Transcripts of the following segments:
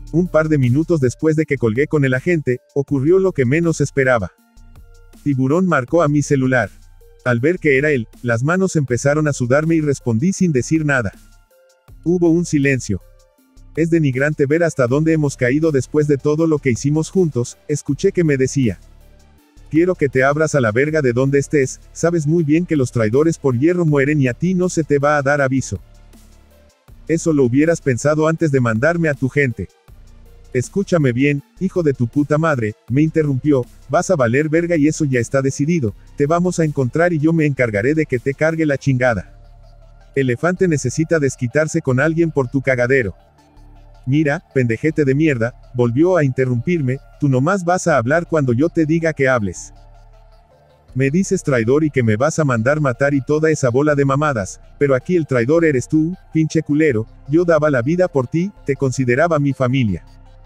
Un par de minutos después de que colgué con el agente, ocurrió lo que menos esperaba. Tiburón marcó a mi celular. Al ver que era él, las manos empezaron a sudarme y respondí sin decir nada. Hubo un silencio. Es denigrante ver hasta dónde hemos caído después de todo lo que hicimos juntos, escuché que me decía. Quiero que te abras a la verga de donde estés, sabes muy bien que los traidores por hierro mueren y a ti no se te va a dar aviso. Eso lo hubieras pensado antes de mandarme a tu gente. Escúchame bien, hijo de tu puta madre, me interrumpió, vas a valer verga y eso ya está decidido, te vamos a encontrar y yo me encargaré de que te cargue la chingada. Elefante necesita desquitarse con alguien por tu cagadero. Mira, pendejete de mierda, volvió a interrumpirme, tú nomás vas a hablar cuando yo te diga que hables. Me dices traidor y que me vas a mandar matar y toda esa bola de mamadas, pero aquí el traidor eres tú, pinche culero, yo daba la vida por ti, te consideraba mi familia.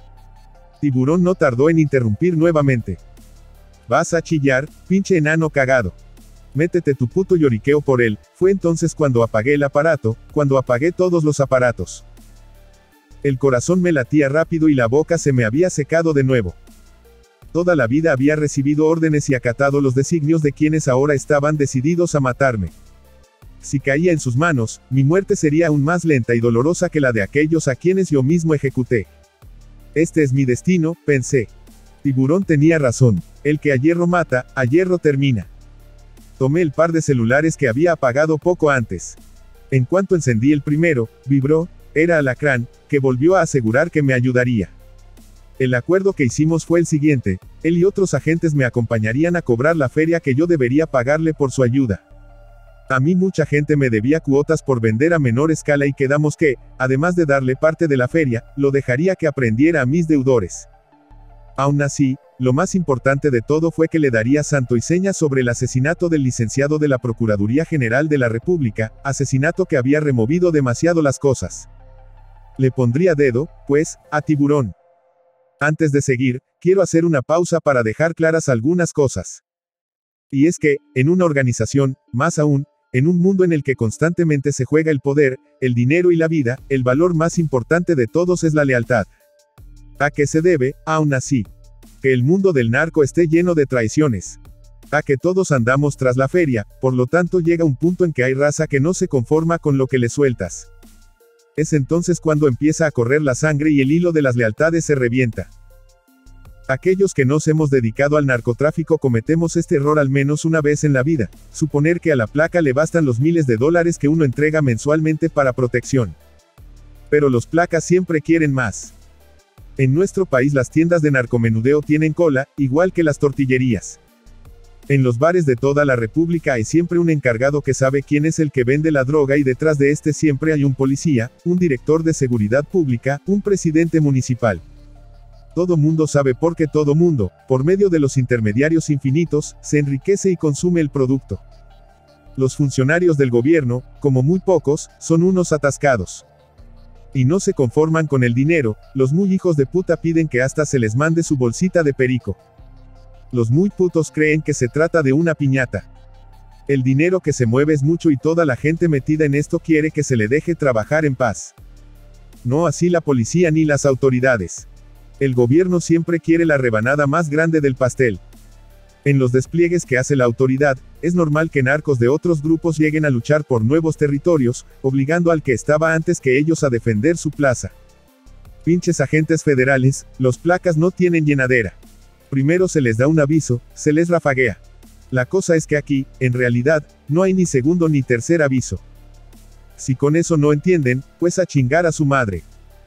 Tiburón no tardó en interrumpir nuevamente. Vas a chillar, pinche enano cagado. Métete tu puto lloriqueo por él, fue entonces cuando apagué el aparato, cuando apagué todos los aparatos. El corazón me latía rápido y la boca se me había secado de nuevo. Toda la vida había recibido órdenes y acatado los designios de quienes ahora estaban decididos a matarme. Si caía en sus manos, mi muerte sería aún más lenta y dolorosa que la de aquellos a quienes yo mismo ejecuté. Este es mi destino, pensé. Tiburón tenía razón. El que a hierro mata, a hierro termina. Tomé el par de celulares que había apagado poco antes. En cuanto encendí el primero, vibró, era Alacrán, que volvió a asegurar que me ayudaría. El acuerdo que hicimos fue el siguiente, él y otros agentes me acompañarían a cobrar la feria que yo debería pagarle por su ayuda. A mí mucha gente me debía cuotas por vender a menor escala y quedamos que, además de darle parte de la feria, lo dejaría que aprendiera a mis deudores. Aún así, lo más importante de todo fue que le daría santo y seña sobre el asesinato del licenciado de la Procuraduría General de la República, asesinato que había removido demasiado las cosas. Le pondría dedo, pues, a Tiburón. Antes de seguir, quiero hacer una pausa para dejar claras algunas cosas. Y es que, en una organización, más aún, en un mundo en el que constantemente se juega el poder, el dinero y la vida, el valor más importante de todos es la lealtad. ¿A qué se debe, aún así? Que el mundo del narco esté lleno de traiciones. A que todos andamos tras la feria, por lo tanto llega un punto en que hay raza que no se conforma con lo que le sueltas. Es entonces cuando empieza a correr la sangre y el hilo de las lealtades se revienta. Aquellos que nos hemos dedicado al narcotráfico cometemos este error al menos una vez en la vida, suponer que a la placa le bastan los miles de dólares que uno entrega mensualmente para protección. Pero los placas siempre quieren más. En nuestro país las tiendas de narcomenudeo tienen cola, igual que las tortillerías. En los bares de toda la República hay siempre un encargado que sabe quién es el que vende la droga y detrás de este siempre hay un policía, un director de seguridad pública, un presidente municipal. Todo mundo sabe porque todo mundo, por medio de los intermediarios infinitos, se enriquece y consume el producto. Los funcionarios del gobierno, como muy pocos, son unos atascados. Y no se conforman con el dinero, los muy hijos de puta piden que hasta se les mande su bolsita de perico. Los muy putos creen que se trata de una piñata. El dinero que se mueve es mucho y toda la gente metida en esto quiere que se le deje trabajar en paz. No así la policía ni las autoridades. El gobierno siempre quiere la rebanada más grande del pastel. En los despliegues que hace la autoridad, es normal que narcos de otros grupos lleguen a luchar por nuevos territorios, obligando al que estaba antes que ellos a defender su plaza. Pinches agentes federales, los placas no tienen llenadera. Primero se les da un aviso, se les rafaguea. La cosa es que aquí, en realidad, no hay ni segundo ni tercer aviso. Si con eso no entienden, pues a chingar a su madre.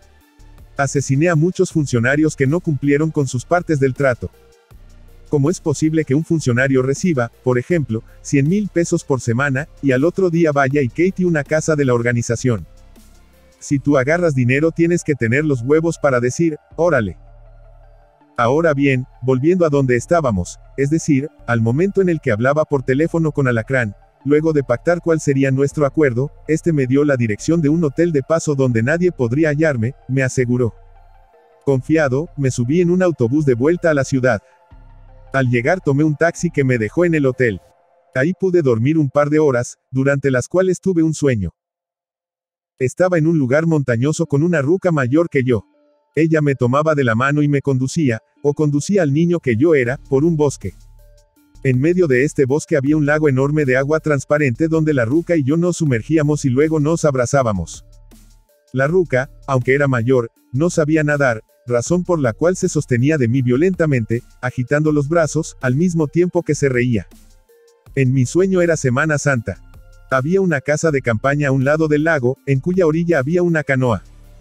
Asesiné a muchos funcionarios que no cumplieron con sus partes del trato. ¿Cómo es posible que un funcionario reciba, por ejemplo, 100,000 pesos por semana, y al otro día vaya y catee una casa de la organización? Si tú agarras dinero tienes que tener los huevos para decir, órale. Ahora bien, volviendo a donde estábamos, es decir, al momento en el que hablaba por teléfono con Alacrán, luego de pactar cuál sería nuestro acuerdo, este me dio la dirección de un hotel de paso donde nadie podría hallarme, me aseguró. Confiado, me subí en un autobús de vuelta a la ciudad. Al llegar tomé un taxi que me dejó en el hotel. Ahí pude dormir un par de horas, durante las cuales tuve un sueño. Estaba en un lugar montañoso con una ruca mayor que yo. Ella me tomaba de la mano y me conducía, o conducía al niño que yo era, por un bosque. En medio de este bosque había un lago enorme de agua transparente donde la ruca y yo nos sumergíamos y luego nos abrazábamos. La ruca, aunque era mayor, no sabía nadar, razón por la cual se sostenía de mí violentamente, agitando los brazos, al mismo tiempo que se reía. En mi sueño era Semana Santa. Había una casa de campaña a un lado del lago, en cuya orilla había una canoa.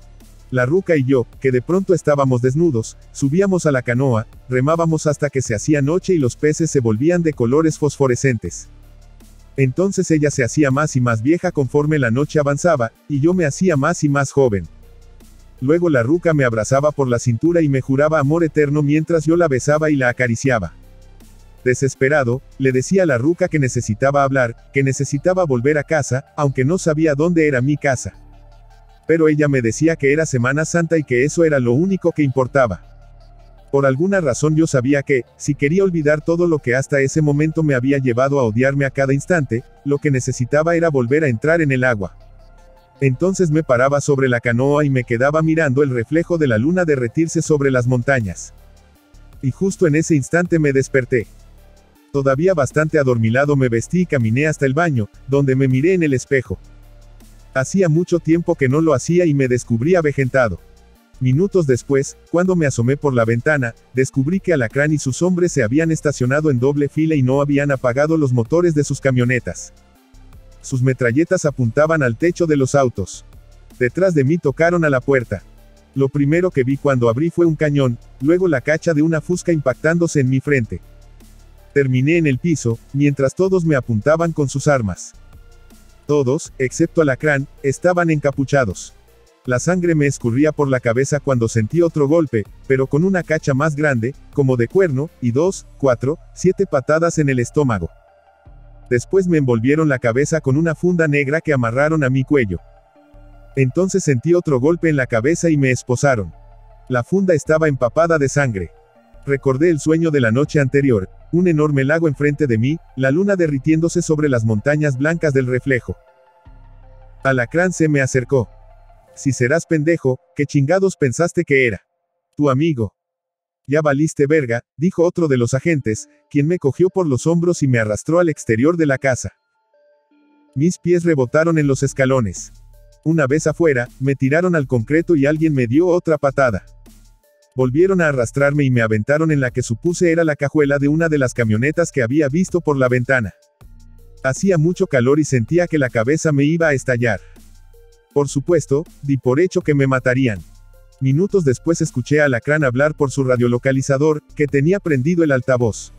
La ruca y yo, que de pronto estábamos desnudos, subíamos a la canoa, remábamos hasta que se hacía noche y los peces se volvían de colores fosforescentes. Entonces ella se hacía más y más vieja conforme la noche avanzaba, y yo me hacía más y más joven. Luego la ruca me abrazaba por la cintura y me juraba amor eterno mientras yo la besaba y la acariciaba. Desesperado, le decía a la ruca que necesitaba hablar, que necesitaba volver a casa, aunque no sabía dónde era mi casa. Pero ella me decía que era Semana Santa y que eso era lo único que importaba. Por alguna razón yo sabía que, si quería olvidar todo lo que hasta ese momento me había llevado a odiarme a cada instante, lo que necesitaba era volver a entrar en el agua. Entonces me paraba sobre la canoa y me quedaba mirando el reflejo de la luna derretirse sobre las montañas. Y justo en ese instante me desperté. Todavía bastante adormilado me vestí y caminé hasta el baño, donde me miré en el espejo. Hacía mucho tiempo que no lo hacía y me descubrí avejentado. Minutos después, cuando me asomé por la ventana, descubrí que Alacrán y sus hombres se habían estacionado en doble fila y no habían apagado los motores de sus camionetas. Sus metralletas apuntaban al techo de los autos. Detrás de mí tocaron a la puerta. Lo primero que vi cuando abrí fue un cañón, luego la cacha de una fusca impactándose en mi frente. Terminé en el piso, mientras todos me apuntaban con sus armas. Todos, excepto Alacrán, estaban encapuchados. La sangre me escurría por la cabeza cuando sentí otro golpe, pero con una cacha más grande, como de cuerno, y 2, 4, 7 patadas en el estómago. Después me envolvieron la cabeza con una funda negra que amarraron a mi cuello. Entonces sentí otro golpe en la cabeza y me esposaron. La funda estaba empapada de sangre. Recordé el sueño de la noche anterior, un enorme lago enfrente de mí, la luna derritiéndose sobre las montañas blancas del reflejo. Alacrán se me acercó. Si serás pendejo, ¿qué chingados pensaste que era? Tu amigo. Ya valiste verga, dijo otro de los agentes, quien me cogió por los hombros y me arrastró al exterior de la casa. Mis pies rebotaron en los escalones. Una vez afuera, me tiraron al concreto y alguien me dio otra patada. Volvieron a arrastrarme y me aventaron en la que supuse era la cajuela de una de las camionetas que había visto por la ventana. Hacía mucho calor y sentía que la cabeza me iba a estallar. Por supuesto, di por hecho que me matarían. Minutos después escuché a Alacrán hablar por su radiolocalizador, que tenía prendido el altavoz.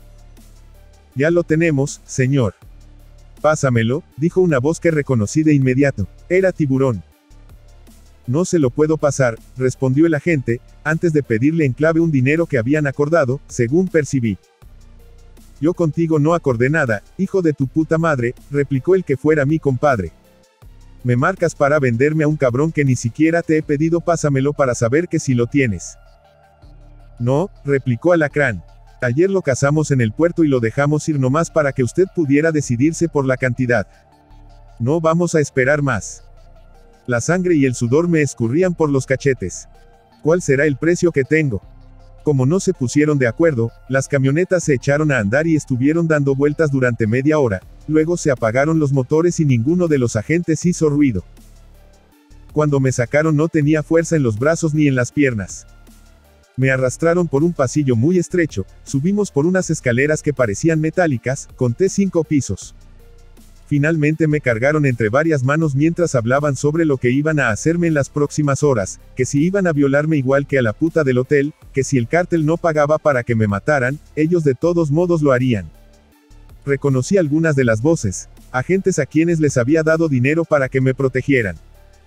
Ya lo tenemos, señor. Pásamelo, dijo una voz que reconocí de inmediato. Era Tiburón. No se lo puedo pasar, respondió el agente, antes de pedirle en clave un dinero que habían acordado, según percibí. Yo contigo no acordé nada, hijo de tu puta madre, replicó el que fuera mi compadre. Me marcas para venderme a un cabrón que ni siquiera te he pedido, pásamelo para saber que si lo tienes. No, replicó Alacrán. Ayer lo cazamos en el puerto y lo dejamos ir nomás para que usted pudiera decidirse por la cantidad. No vamos a esperar más. La sangre y el sudor me escurrían por los cachetes. ¿Cuál será el precio que tengo? Como no se pusieron de acuerdo, las camionetas se echaron a andar y estuvieron dando vueltas durante media hora, luego se apagaron los motores y ninguno de los agentes hizo ruido. Cuando me sacaron no tenía fuerza en los brazos ni en las piernas. Me arrastraron por un pasillo muy estrecho, subimos por unas escaleras que parecían metálicas, conté 5 pisos. Finalmente me cargaron entre varias manos mientras hablaban sobre lo que iban a hacerme en las próximas horas, que si iban a violarme igual que a la puta del hotel, que si el cártel no pagaba para que me mataran, ellos de todos modos lo harían. Reconocí algunas de las voces, agentes a quienes les había dado dinero para que me protegieran.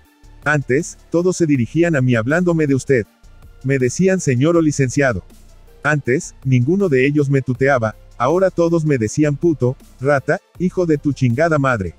Antes, todos se dirigían a mí hablándome de usted. Me decían señor o licenciado. Antes, ninguno de ellos me tuteaba. Ahora todos me decían puto, rata, hijo de tu chingada madre.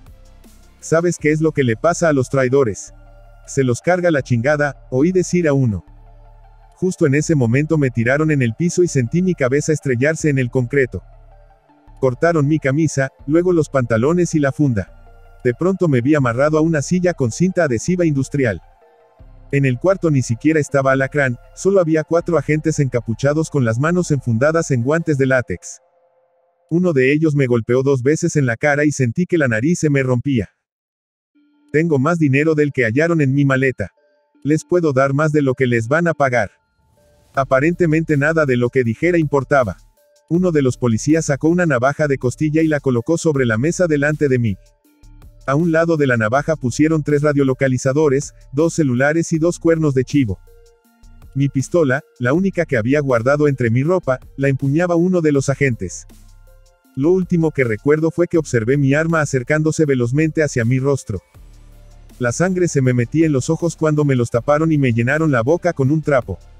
¿Sabes qué es lo que le pasa a los traidores? Se los carga la chingada, oí decir a uno. Justo en ese momento me tiraron en el piso y sentí mi cabeza estrellarse en el concreto. Cortaron mi camisa, luego los pantalones y la funda. De pronto me vi amarrado a una silla con cinta adhesiva industrial. En el cuarto ni siquiera estaba Alacrán, solo había 4 agentes encapuchados con las manos enfundadas en guantes de látex. Uno de ellos me golpeó 2 veces en la cara y sentí que la nariz se me rompía. Tengo más dinero del que hallaron en mi maleta. Les puedo dar más de lo que les van a pagar. Aparentemente nada de lo que dijera importaba. Uno de los policías sacó una navaja de costilla y la colocó sobre la mesa delante de mí. A un lado de la navaja pusieron 3 radiolocalizadores, 2 celulares y 2 cuernos de chivo. Mi pistola, la única que había guardado entre mi ropa, la empuñaba uno de los agentes. Lo último que recuerdo fue que observé mi arma acercándose velozmente hacia mi rostro. La sangre se me metía en los ojos cuando me los taparon y me llenaron la boca con un trapo.